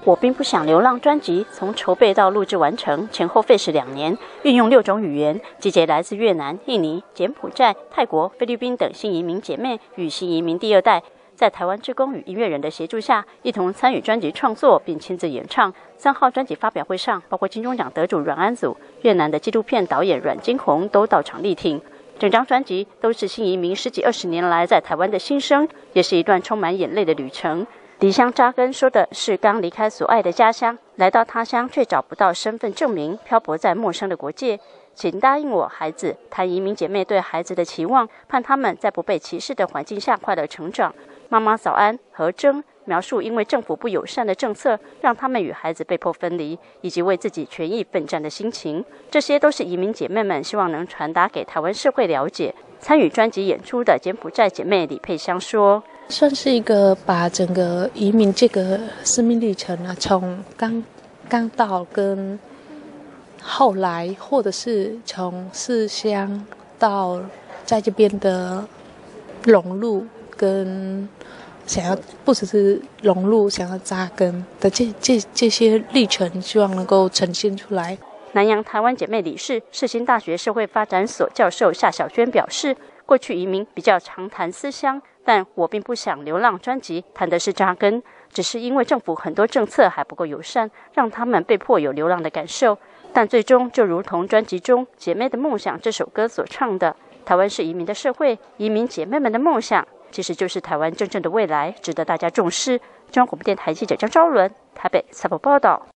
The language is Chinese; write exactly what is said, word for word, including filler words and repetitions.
我并不想流浪专辑从筹备到录制完成前后费时两年，运用六种语言，集结来自越南、印尼、柬埔寨、泰国、菲律宾等新移民姐妹与新移民第二代，在台湾志工与音乐人的协助下，一同参与专辑创作并亲自演唱。三号专辑发表会上，包括金钟奖得主阮安祖、越南的纪录片导演阮金红都到场力挺。整张专辑都是新移民十几二十年来在台湾的心声，也是一段充满眼泪的旅程。离乡扎根说的是刚离开所爱的家乡，来到他乡却找不到身份证明，漂泊在陌生的国界。请答应我，孩子，谈移民姐妹对孩子的期望，盼他们在不被歧视的环境下快乐成长。妈妈早安，何征描述因为政府不友善的政策，让他们与孩子被迫分离，以及为自己权益奋战的心情，这些都是移民姐妹们希望能传达给台湾社会了解。参与专辑演出的柬埔寨姐妹李佩香说， 算是一个把整个移民这个生命历程啊，从刚刚到跟后来，或者是从思乡到在这边的融入，跟想要不只是融入，想要扎根的这这这些历程，希望能够呈现出来。 南洋台湾姐妹理事、世新大学社会发展所教授夏小娟表示，过去移民比较常谈思乡，但我并不想流浪专辑谈的是扎根，只是因为政府很多政策还不够友善，让他们被迫有流浪的感受。但最终就如同专辑中《姐妹的梦想》这首歌所唱的，台湾是移民的社会，移民姐妹们的梦想其实就是台湾真正的未来，值得大家重视。中央广播电台记者张昭伦台北采访报道。